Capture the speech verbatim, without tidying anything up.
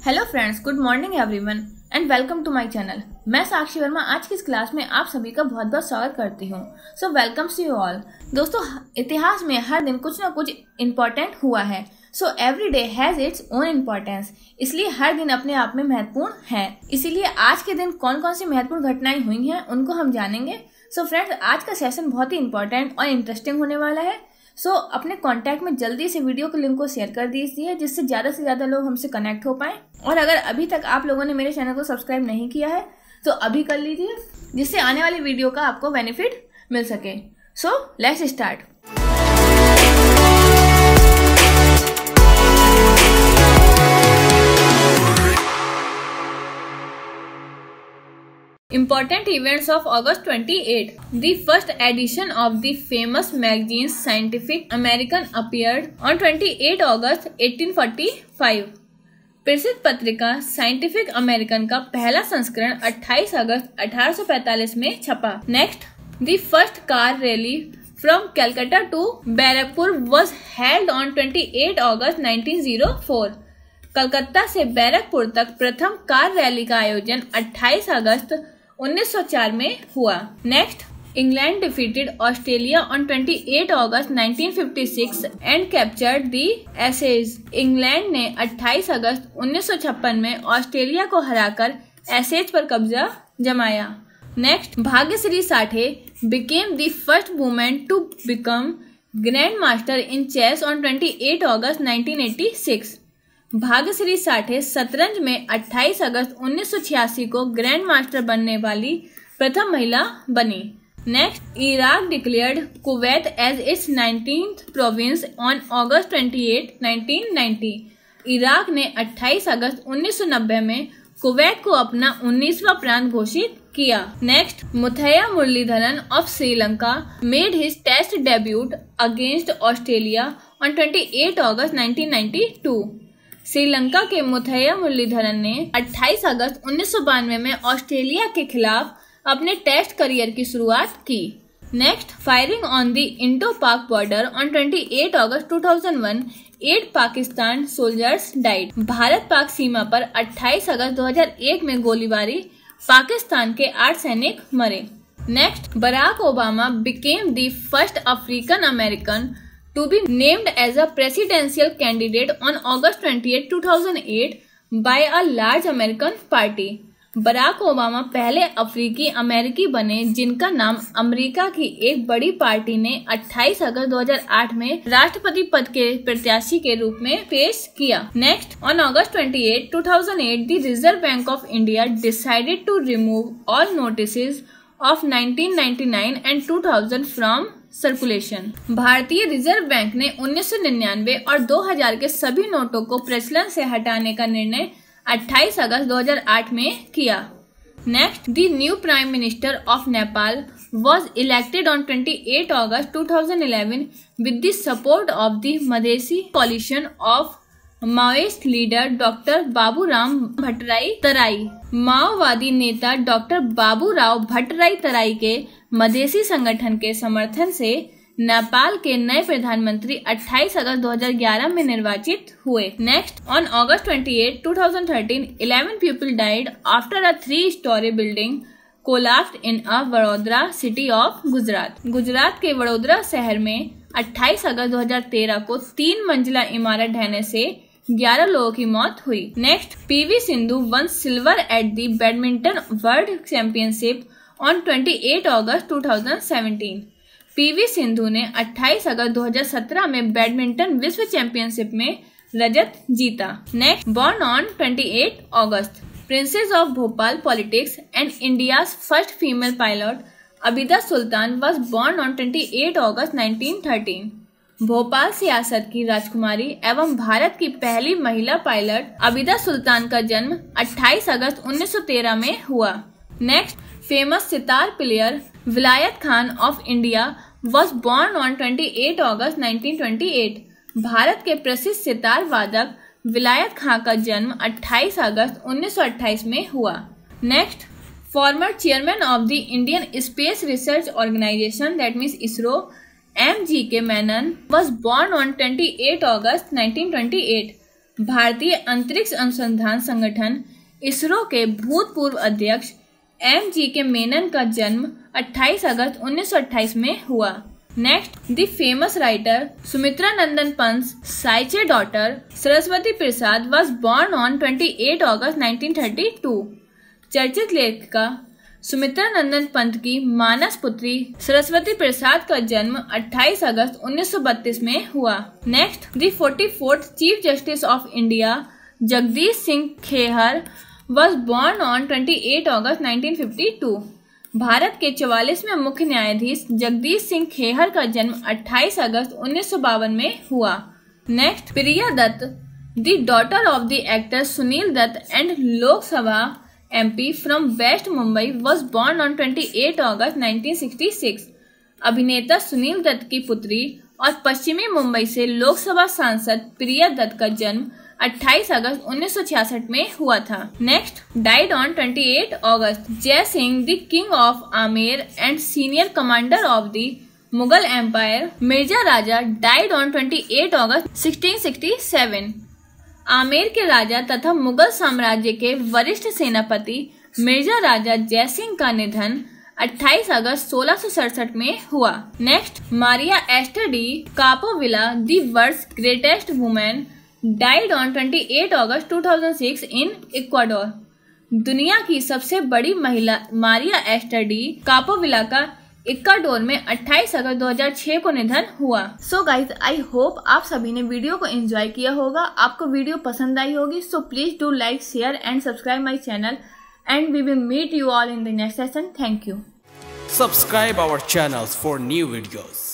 Hello friends, good morning everyone and welcome to my channel. मैं साक्षी वर्मा आज की इस क्लास में आप सभी का बहुत बहुत स्वागत करती हूँ। So welcome to you all. दोस्तों, इतिहास में हर दिन कुछ ना कुछ इम्पोर्टेंट हुआ है। So every day has its own importance, इसलिए हर दिन अपने आप में महत्वपूर्ण है। इसीलिए आज के दिन कौन कौन सी महत्वपूर्ण घटनाएं हुई हैं उनको हम जानेंगे। सो फ्रेंड्स, आज का सेशन बहुत ही इंपॉर्टेंट और इंटरेस्टिंग होने वाला है। सो so, अपने कांटेक्ट में जल्दी से वीडियो के लिंक को शेयर कर दीजिए जिससे ज़्यादा से ज़्यादा लोग हमसे कनेक्ट हो पाएं। और अगर अभी तक आप लोगों ने मेरे चैनल को सब्सक्राइब नहीं किया है तो अभी कर लीजिए जिससे आने वाली वीडियो का आपको बेनिफिट मिल सके। So let's start. Important events of August twenty-eighth. The first edition of the famous magazine Scientific American appeared on twenty-eighth August eighteen forty-five. प्रसिद्ध पत्रिका साइंटिफिक अमेरिकन का पहला संस्करण अट्ठाईस अगस्त अठारह सौ पैंतालीस में छपा। Next, the first car rally from Calcutta to Barrackpore was held on twenty-eighth August nineteen oh four. Calcutta से बैरकपुर तक प्रथम कार रैली का आयोजन अट्ठाईस अगस्त उन्नीस सौ चार में हुआ। Next, England defeated Australia on अट्ठाईस August nineteen fifty six and captured the Ashes. England ने अट्ठाईस अगस्त उन्नीस सौ छप्पन में ऑस्ट्रेलिया को हराकर एसेज पर कब्जा जमाया। Next, Bhagyashree Sathe became the first woman to become grand master in chess on अट्ठाईस August nineteen eighty six. Bhagyashree Sathe शतरंज में अट्ठाईस अगस्त उन्नीस सौ छियासी को ग्रैंड मास्टर बनने वाली प्रथम महिला बनी। Next, Iraq declared Kuwait as its nineteenth province on August अट्ठाईस नाइनटीन नाइंटी। इराक ने अट्ठाईस अगस्त उन्नीस सौ नब्बे में कुवैत को अपना उन्नीसवां प्रांत घोषित किया। Next, Muttiah Muralitharan of Sri Lanka made his test debut against Australia on अट्ठाईस August nineteen ninety two. Sri Lanka के मुथैया मुरलीधरन ने अट्ठाईस अगस्त उन्नीस सौ बानवे में ऑस्ट्रेलिया के खिलाफ अपने टेस्ट करियर की शुरुआत की। Next, firing on the Indo Pak border on अट्ठाईस अगस्त दो हज़ार एक, eight Pakistan soldiers died. Bharat Pak सीमा पर अट्ठाईस अगस्त दो हज़ार एक में गोलीबारी, पाकिस्तान के आठ सैनिक मरे। Next, Barack Obama became the first African American to be named as a presidential candidate on August twentieth, two thousand eight by a large American party. Barack Obama पहले अफ्रीकी अमेरिकी बने जिनका नाम अमेरिका की एक बड़ी पार्टी ने अट्ठाईस अगस्त दो हज़ार आठ में राष्ट्रपति पद के प्रत्याशी के रूप में पेश किया। नेक्स्ट, ऑन अगस्त अट्ठाईस, दो हज़ार आठ, the Reserve Bank of India decided to remove all notices of nineteen ninety nine and two thousand from circulation. भारतीय रिजर्व बैंक ने उन्नीस सौ निन्यानवे और दो हज़ार के सभी नोटों को प्रचलन से हटाने का निर्णय अट्ठाईस अगस्त दो हज़ार आठ में किया। Next, the new prime minister of Nepal was elected on अट्ठाईस अगस्त दो हज़ार ग्यारह with the support of the Madhesi coalition of Maoist leader doctor Baburam Bhattarai Terai. माओवादी नेता डॉक्टर बाबूराव भट्टराई तराई के मधेसी संगठन के समर्थन से नेपाल के नए प्रधानमंत्री अट्ठाईस अगस्त दो हज़ार ग्यारह में निर्वाचित हुए। नेक्स्ट, ऑन अगस्त अट्ठाईस, दो हज़ार तेरह, eleven people died after a three storey building collapsed in a Vadodara city of Gujarat. Gujarat के वडोदरा शहर में अट्ठाईस अगस्त दो हज़ार तेरह को तीन मंजिला इमारत ढहने से ग्यारह लोगों की मौत हुई। Next, PV Sindhu won silver at the badminton world championship on अट्ठाईस अगस्त दो हज़ार सत्रह। पीवी सिंधु ने अट्ठाईस अगस्त दो हज़ार सत्रह में बैडमिंटन विश्व चैंपियनशिप में रजत जीता। नेक्स्ट, बॉर्न ऑन अट्ठाईस August, princess of Bhopal politics and India's first female pilot Abida Sultan was born on अट्ठाईस अगस्त नाइनटीन थर्टीन। भोपाल सियासत की राजकुमारी एवं भारत की पहली महिला पायलट अबिदा सुल्तान का जन्म अट्ठाईस अगस्त उन्नीस सौ तेरह में हुआ। Next, famous sitar player Vilayat Khan of India was born on अट्ठाईस August nineteen twenty eight. Bharat के प्रसिद्ध सितार वादक विलायत खान का जन्म अट्ठाईस अगस्त उन्नीस सौ अट्ठाईस में हुआ। Next, former chairman of the Indian Space Research Organisation that means ISRO M G K Menon was born on अट्ठाईस अगस्त नाइनटीन ट्वेंटी एट। भारतीय अंतरिक्ष अनुसंधान संगठन इसरो के भूतपूर्व अध्यक्ष एम जी के मेनन का जन्म अट्ठाईस अगस्त उन्नीस सौ अट्ठाईस में हुआ। Next, the famous writer Sumitra Nandan Pant's साइचे daughter Saraswati Prasad was born on अट्ठाईस अगस्त नाइनटीन थर्टी टू। चर्चित लेखिका सुमित्रा नंदन पंत की मानस पुत्री सरस्वती प्रसाद का जन्म अट्ठाईस अगस्त उन्नीस सौ बत्तीस में हुआ। Next, the forty fourth chief justice of India Jagdish Singh Khehar was born on अट्ठाईस August nineteen fifty two. Bharat के चौवालीसवें मुख्य न्यायाधीश जगदीश सिंह खेहर का जन्म अट्ठाईस अगस्त उन्नीस सौ बावन में हुआ। Next, Priya Dutt the daughter of the actor Sunil Dutt and Lok Sabha M P from west Mumbai was born on अट्ठाईस अगस्त नाइनटीन सिक्सटी सिक्स। अभिनेता सुनील दत्त की पुत्री और पश्चिमी मुंबई से लोकसभा सांसद प्रिया दत्त का जन्म अट्ठाईस अगस्त उन्नीस सौ छियासठ में हुआ था। नेक्स्ट, डाइड ऑन अट्ठाईस August Jai Singh the king of Amer and senior commander of the Mughal empire Mirza Raja died on अट्ठाईस August sixteen sixty seven. Amer के राजा तथा मुगल साम्राज्य के वरिष्ठ सेनापति मिर्जा राजा जय सिंह का निधन अट्ठाईस अगस्त सोलह सौ सड़सठ में हुआ। Next, Maria Ester de Capovilla the world's greatest woman died on अट्ठाईस August two thousand six in Ecuador. दुनिया की सबसे बड़ी महिला मारिया एस्टर डी कापोविला का इक्वाडोर में अट्ठाईस अगस्त दो हज़ार छह को निधन हुआ। सो गाइज, आई होप आप सभी ने वीडियो को एंजॉय किया होगा, आपको वीडियो पसंद आई होगी। So please do like, share and subscribe my channel and we will meet you all in the next session. Thank you. Subscribe our channels for new videos.